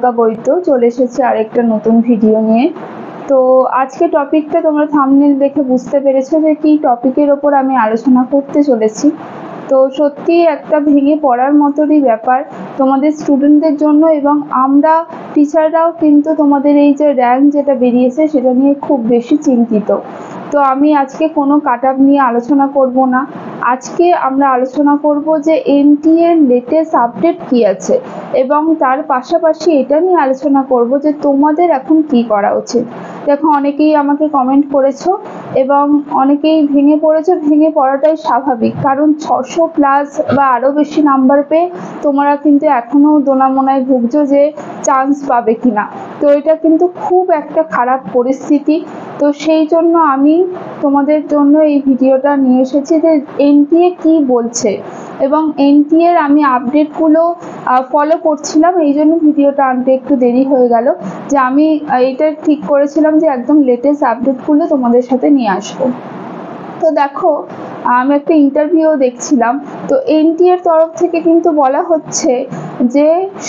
বইতো চলে এসেছে আরেকটা নতুন ভিডিও নিয়ে। তো আজকে টপিকটা তোমরা থাম্বনেল দেখে বুঝতে পেরেছো যে কি টপিকের ওপর আমি আলোচনা করতে চলেছি। তো সত্যি একটা ভেঙে পড়ার মতোই ব্যাপার তোমাদের স্টুডেন্টদের জন্য, এবং আমরা টিচাররাও কিন্তু তোমাদের এই যে র্যাঙ্ক যেটা বেরিয়েছে সেটা নিয়ে খুব বেশি চিন্তিত। তো আমি আজকে কোনো কাট আপ নিয়ে আলোচনা করব না, আজকে আমরা আলোচনা করব যে এনটিএ এর লেটেস্ট আপডেট কি আছে, এবং তার পাশাপাশি এটা নিয়ে আলোচনা করব যে তোমাদের এখন কি করা উচিত। দেখো, অনেকেই আমাকে কমেন্ট করেছো এবং অনেকেই ভেঙে পড়েছো। ভেঙে পড়াটাই স্বাভাবিক, কারণ 600 প্লাস বা আরও বেশি নাম্বার পেয়ে তোমরা কিন্তু এখনও দোনামোনায় ভুগছো যে চান্স পাবে কিনা। তো এটা কিন্তু খুব একটা খারাপ পরিস্থিতি। তো সেই জন্য আমি তোমাদের জন্য এই ভিডিওটা নিয়ে এসেছি যে এনটিএ কি বলছে, এবং এনটিএ এর আমি আপডেটগুলো ফলো করছিলাম, এই জন্য ভিডিওটা আনতে একটু দেরি হয়ে গেল। যে আমি এটা ঠিক করেছিলাম যে একদম লেটেস্ট আপডেটগুলো তোমাদের সাথে নিয়ে আসবো। তো দেখো, আমি একটা ইন্টারভিউ দেখছিলাম, তো এনটিএ এর তরফ থেকে কিন্তু বলা হচ্ছে যে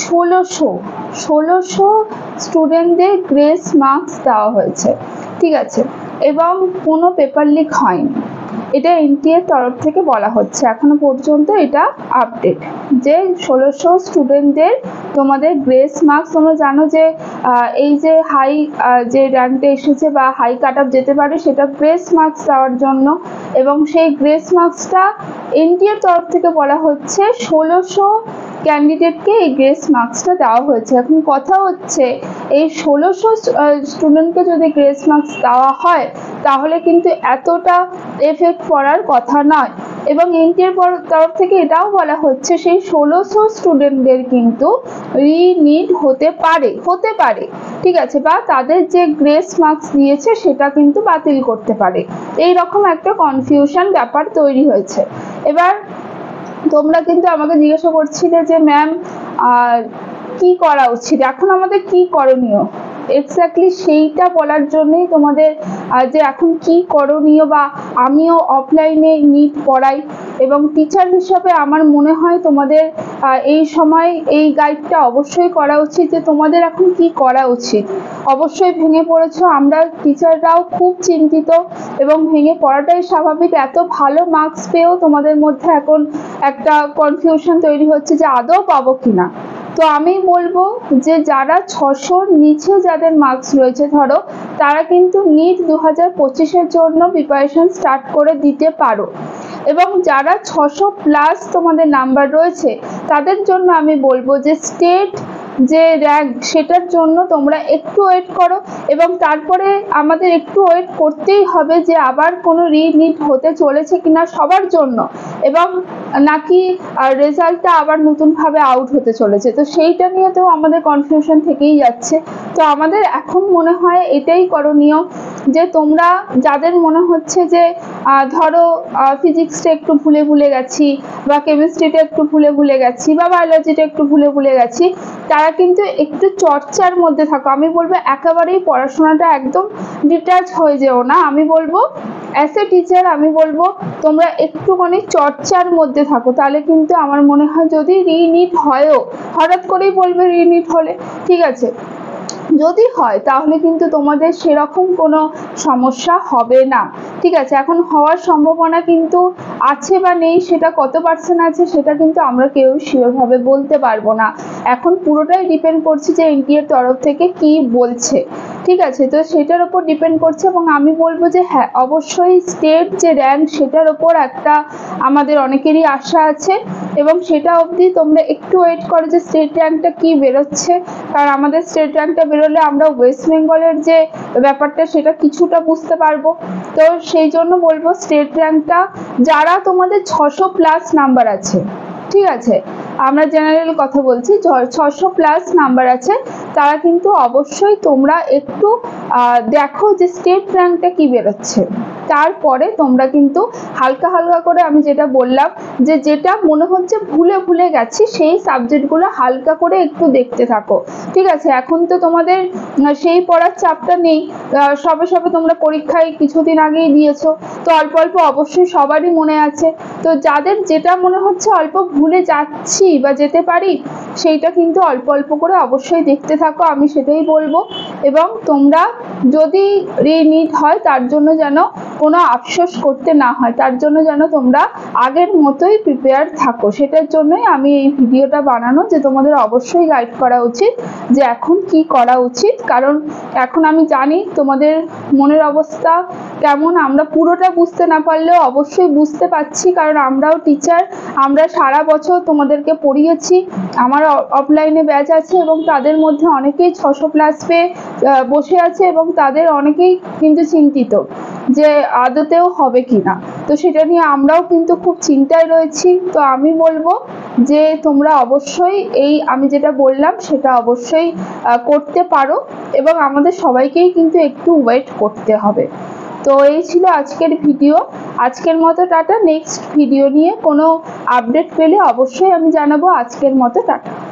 1600 স্টুডেন্টদের গ্রেস মার্কস দেওয়া হয়েছে, ঠিক আছে, এবং কোনো পেপার লিক হয়নি। এটা এনটিএ এর তরফ থেকে বলা হচ্ছে, এখনো পর্যন্ত এটা আপডেট যে 1600 স্টুডেন্টদের তোমাদের গ্রেস মার্কস। তোমরা জানো যে এই যে হাই যে র্যাঙ্কটা এসেছে বা হাই কাট আপ যেতে পারে সেটা গ্রেস মার্কস দেওয়ার জন্য, এবং সেই গ্রেস মার্কসটা এনটিএ এর তরফ থেকে বলা হচ্ছে 1600 ক্যান্ডিডেটকে এই গ্রেস মার্কসটা দেওয়া হয়েছে। এখন কথা হচ্ছে এই 1600 স্টুডেন্টকে যদি গ্রেস মার্কস দেওয়া হয় তাহলে কিন্তু এতটা এফেক্ট পড়ার কথা নয়, এবং এনটিএ এর তরফ থেকে এটাও বলা হচ্ছে সেই 1600 স্টুডেন্টদের কিন্তু রিনিট হতে পারে, ঠিক আছে, বা তাদের যে গ্রেস মার্কস দিয়েছে সেটা কিন্তু বাতিল করতে পারে। এই রকম একটা কনফিউশন ব্যাপার তৈরি হয়েছে। এবার তোমরা কিন্তু আমাকে জিজ্ঞাসা করছিলে যে ম্যাম কি করা উচিত, এখন আমাদের কি করণীয়। এক্স্যাক্টলি সেইটা বলার জন্যই তোমাদের যে এখন কি করণীয়, বা আমিও অফলাইনে নিট পড়াই এবং টিচার হিসাবে আমার মনে হয় তোমাদের এই সময় এই গাইডটা অবশ্যই করা উচিত যে তোমাদের এখন কি করা উচিত। অবশ্যই ভেঙে পড়েছো, আমরা টিচাররাও খুব চিন্তিত, এবং ভেঙে পড়াটাই স্বাভাবিক। এত ভালো মার্কস পেয়েও তোমাদের মধ্যে এখন একটা কনফিউশন তৈরি হচ্ছে যে আদৌ পাবো কিনা। তো আমি বলবো যে যারা 600-র নিচে যাদের মার্কস রয়েছে ধরো, তারা কিন্তু নিট 2025-এর জন্য প্রিপারেশন স্টার্ট করে দিতে পারো, এবং যারা 600 প্লাস তোমাদের নাম্বার রয়েছে তাদের জন্য আমি বলবো যে স্টেট যে র্যাঙ্ক সেটার জন্য তোমরা একটু ওয়েট করো, এবং তারপরে আমাদের একটু ওয়েট করতেই হবে যে আবার কোনো রিনিট হতে চলেছে কিনা সবার জন্য, এবং নাকি রেজাল্টটা আবার নতুনভাবে আউট হতে চলেছে। তো সেইটা নিয়ে তো আমাদের কনফিউশন থেকেই যাচ্ছে। তো আমাদের এখন মনে হয় এটাই করণীয় যে তোমরা যাদের মনে হচ্ছে যে ধরো ফিজিক্সটা একটু ভুলে গেছি, বা কেমিস্ট্রিটা একটু ভুলে গেছি, বা বায়োলজিটা একটু ভুলে গেছি, তারা কিন্তু একটু চর্চার মধ্যে থাকো। আমি বলবো একেবারেই পড়াশোনাটা একদম ডিটাচ হয়ে যেও না। আমি বলবো অ্যাজ এ টিচার আমি বলবো তোমরা একটুখানি চর্চার মধ্যে থাকো, তাহলে কিন্তু আমার মনে হয় যদি রিনিট হয়ও, হঠাৎ করেই বলবে রিনিট হলে, ঠিক আছে, যদি হয় তাহলে কিন্তু তোমাদের সেরকম কোনো সমস্যা হবে না, ঠিক আছে। এখন হওয়ার সম্ভাবনা কিন্তু আছে বা নেই, সেটা কত পার্সেন্ট আছে সেটা কিন্তু আমরা কেউ শিওরভাবে বলতে পারবো না। এখন পুরোটাই ডিপেন্ড করছে যে এনটিএ এর তরফ থেকে কি বলছে, ঠিক আছে। তো সেটার উপর ডিপেন্ড করছে, এবং আমি বলবো যে হ্যাঁ অবশ্যই স্টেট যে র্যাঙ্ক সেটার ওপর একটা আমাদের অনেকেরই আশা আছে, এবং সেটা অবধি তোমরা একটু ওয়েট করো যে স্টেট র্যাঙ্কটা কি বেরোচ্ছে। কারণ আমাদের স্টেট র্যাঙ্কটা বেরোলে আমরা ওয়েস্ট বেঙ্গলের যে ব্যাপারটা সেটা কিছুটা বুঝতে পারবো। তো সেই জন্য বলবো স্টেট র্যাঙ্কটা যারা তোমাদের 600 প্লাস নাম্বার আছে, ঠিক আছে, আমরা জেনারেল কথা বলছি, 600 প্লাস নাম্বার আছে, তারা কিন্তু অবশ্যই তোমরা একটু দেখো যে স্টেট র্যাঙ্কটা কি বেরোচ্ছে। তারপরে তোমরা কিন্তু হালকা করে আমি যেটা বললাম যে যেটা মনে হচ্ছে ভুলে গেছি সেই সাবজেক্টগুলো হালকা করে একটু দেখতে থাকো, ঠিক আছে। এখন তো তোমাদের সেই পড়ার চাপটা নেই, সবে তোমরা পরীক্ষায় কিছুদিন আগেই দিয়েছো, তো অল্প অবশ্যই সবারই মনে আছে। তো যাদের যেটা মনে হচ্ছে অল্প ভুলে যাচ্ছি বা যেতে পারি, সেইটা কিন্তু অল্প অল্প করে অবশ্যই দেখতে থাকো, আমি সেটাই বলবো। এবং তোমরা যদি রিনিট হয় তার জন্য যেন কোনো আফসোস করতে না হয়, তার জন্য যেন তোমরা আগের মতোই প্রিপেয়ার থাকো, সেটার জন্যই আমি এই ভিডিওটা বানানো, যে তোমাদের অবশ্যই গাইড করা উচিত যে এখন কি করা উচিত। কারণ এখন আমি জানি তোমাদের মনের অবস্থা কেমন, আমরা পুরোটা বুঝতে না পারলেও অবশ্যই বুঝতে পারছি, কারণ আমরাও টিচার, আমরা সারা বছর তোমাদেরকে পড়িয়েছি। আমার অফলাইনে ব্যাচ আছে এবং তাদের মধ্যে অনেকেই 600+ পেয়ে বসে আছে এবং তাদের অনেকেই কিন্তু চিন্তিত যে আদতেও হবে কিনা। তো সেটা নিয়ে আমরাও কিন্তু খুব চিন্তায় রয়েছি। তো আমি বলবো যে তোমরা অবশ্যই এই আমি যেটা বললাম সেটা অবশ্যই করতে পারো, এবং আমাদের সবাইকেই কিন্তু একটু ওয়েট করতে হবে। তো এই ছিল আজকের ভিডিও, আজকের মতো টাটা। নেক্সট ভিডিও নিয়ে কোনো আপডেট পেলে অবশ্যই আমি জানাবো। আজকের মতো টাটা।